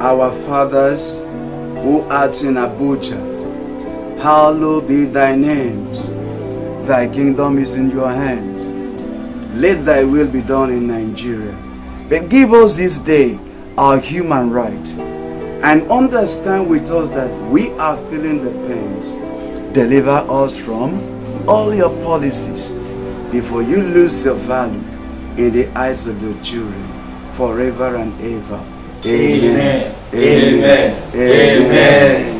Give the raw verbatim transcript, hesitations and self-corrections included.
our fathers who art in Abuja, hallowed be thy names. Thy kingdom is in your hands. Let thy will be done in Nigeria. But give us this day our human right, and understand with us that we are feeling the pains. Deliver us from all your policies before you lose your value in the eyes of your children forever and ever. Amen. Amen. Amen. Amen. Amen.